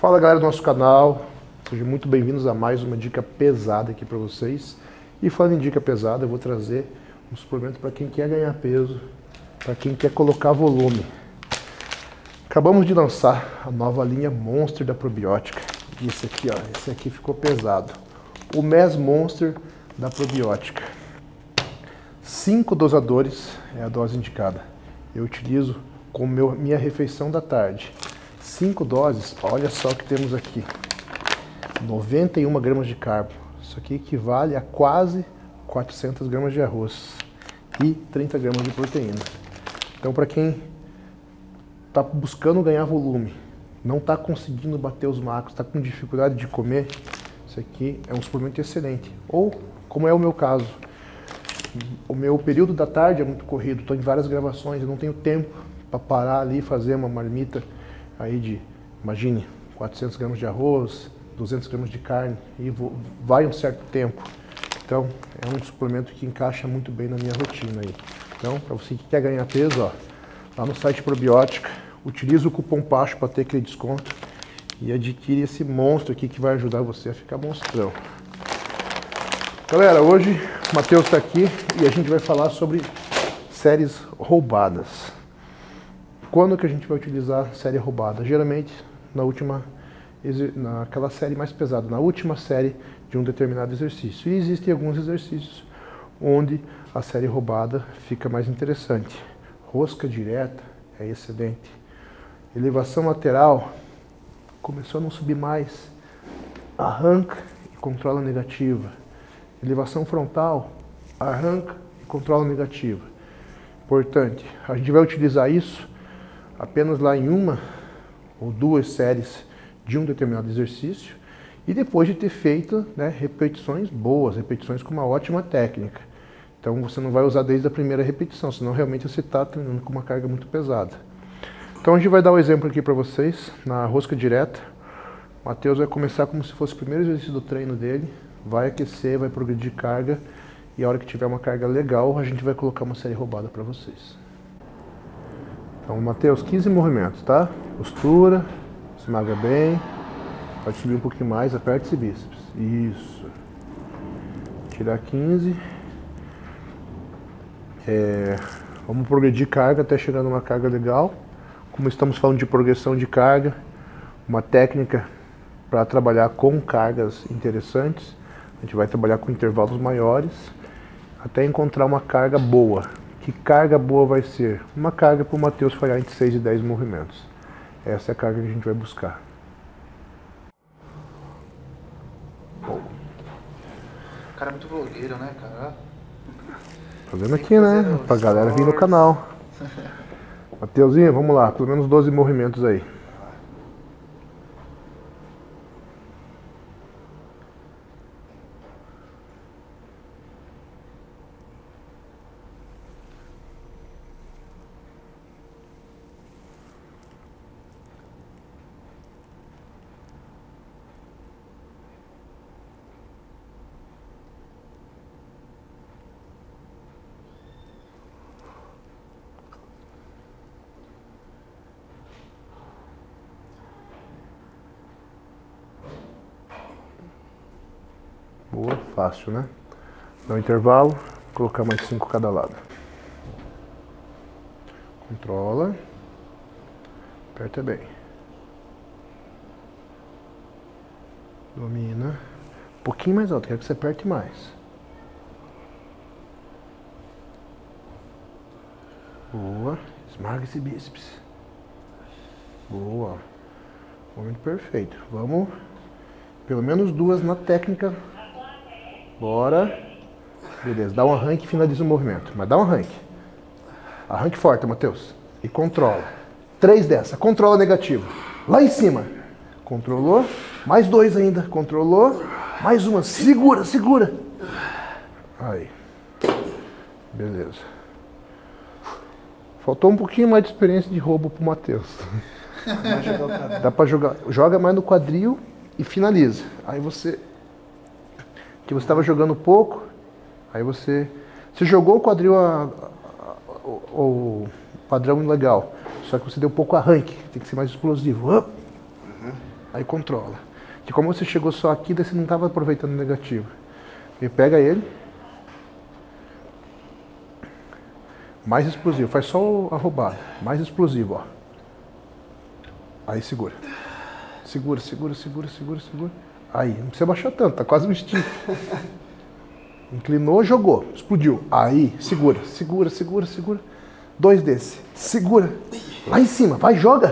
Fala galera do nosso canal, sejam muito bem-vindos a mais uma dica pesada aqui para vocês. E falando em dica pesada, eu vou trazer um suplemento para quem quer ganhar peso, para quem quer colocar volume. Acabamos de lançar a nova linha Monster da Probiótica. E esse aqui, ó, esse aqui ficou pesado. O Mass Monster da Probiótica. 5 dosadores é a dose indicada. Eu utilizo com minha refeição da tarde. 5 doses, olha só o que temos aqui. 91 gramas de carbo. Isso aqui equivale a quase 400 gramas de arroz e 30 gramas de proteína. Então, para quem está buscando ganhar volume, não está conseguindo bater os macros, está com dificuldade de comer, isso aqui é um suplemento excelente. Ou, como é o meu caso, o meu período da tarde é muito corrido, estou em várias gravações, eu não tenho tempo para parar ali e fazer uma marmita aí de, imagine, 400 gramas de arroz, 200 gramas de carne, e vai um certo tempo. Então, é um suplemento que encaixa muito bem na minha rotina aí. Então, para você que quer ganhar peso, ó, lá no site Probiótica, utiliza o cupom PACHO para ter aquele desconto e adquire esse monstro aqui que vai ajudar você a ficar monstrão. Galera, hoje o Matheus está aqui e a gente vai falar sobre séries roubadas. Quando que a gente vai utilizar série roubada? Geralmente naquela série mais pesada, na última série de um determinado exercício. E existem alguns exercícios onde a série roubada fica mais interessante. Rosca direta é excelente. Elevação lateral, começou a não subir mais, arranca e controla a negativa. Elevação frontal, arranca e controla a negativa. Importante, a gente vai utilizar isso apenas lá em uma ou duas séries de um determinado exercício e depois de ter feito, né, repetições boas, repetições com uma ótima técnica. Então você não vai usar desde a primeira repetição, senão realmente você está treinando com uma carga muito pesada. Então a gente vai dar um exemplo aqui para vocês, na rosca direta. O Matheus vai começar como se fosse o primeiro exercício do treino dele, vai aquecer, vai progredir carga e a hora que tiver uma carga legal, a gente vai colocar uma série roubada para vocês. Então, Matheus, 15 movimentos, tá? Postura, esmaga bem, pode subir um pouquinho mais, aperta esse bíceps. Isso. Tirar 15. Vamos progredir carga até chegar numa carga legal. Como estamos falando de progressão de carga, uma técnica para trabalhar com cargas interessantes, a gente vai trabalhar com intervalos maiores até encontrar uma carga boa. Que carga boa vai ser? Uma carga para o Matheus falhar entre 6 e 10 movimentos. Essa é a carga que a gente vai buscar. O cara é muito blogueiro, né, cara? Fazendo aqui, né? Pra galera vir no canal. Mateuzinho, vamos lá. Pelo menos 12 movimentos aí. Boa, fácil, né? Dá um intervalo, colocar mais 5 cada lado. Controla. Aperta bem. Domina. Um pouquinho mais alto, quero que você aperte mais. Boa. Esmaga esse bíceps. Boa. Momento perfeito. Vamos. Pelo menos 2 na técnica. Bora. Beleza, dá um arranque e finaliza o movimento. Mas dá um arranque. Arranque forte, Matheus. E controla. 3 dessa. Controla negativo. Lá em cima. Controlou. Mais 2 ainda. Controlou. Mais uma. Segura, segura. Aí. Beleza. Faltou um pouquinho mais de experiência de roubo pro Matheus. Dá pra jogar. Joga mais no quadril e finaliza. Aí você... que você estava jogando pouco, aí você jogou o quadril o padrão legal, só que você deu pouco arranque, tem que ser mais explosivo. aí controla. Que como você chegou só aqui, daí você não estava aproveitando o negativo. E pega ele. Mais explosivo, faz só a roubada. Mais explosivo, ó. Aí segura. Segura, segura, segura, segura, segura. Aí, não precisa baixar tanto, tá quase no stick. Inclinou, jogou, explodiu. Aí, segura, segura, segura, segura. 2 desse. Segura. Lá em cima, vai, joga.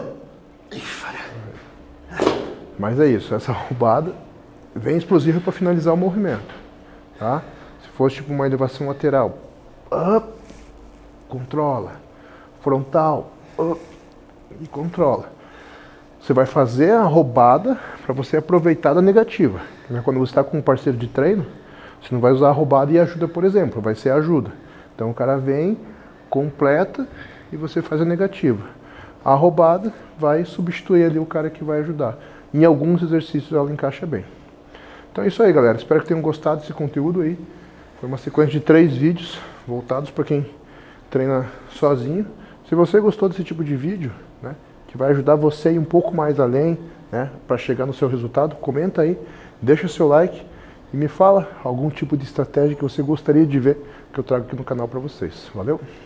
Mas é isso, essa roubada vem explosiva para finalizar o movimento. Tá? Se fosse tipo uma elevação lateral, up, controla. Frontal, up, e controla. Você vai fazer a roubada para você aproveitar da negativa. Quando você está com um parceiro de treino, você não vai usar a roubada e ajuda, por exemplo, vai ser ajuda. Então o cara vem, completa e você faz a negativa. A roubada vai substituir ali o cara que vai ajudar. Em alguns exercícios ela encaixa bem. Então é isso aí, galera. Espero que tenham gostado desse conteúdo aí. Foi uma sequência de 3 vídeos voltados para quem treina sozinho. Se você gostou desse tipo de vídeo, né, que vai ajudar você a ir um pouco mais além, né, para chegar no seu resultado, comenta aí, deixa seu like e me fala algum tipo de estratégia que você gostaria de ver que eu trago aqui no canal para vocês. Valeu?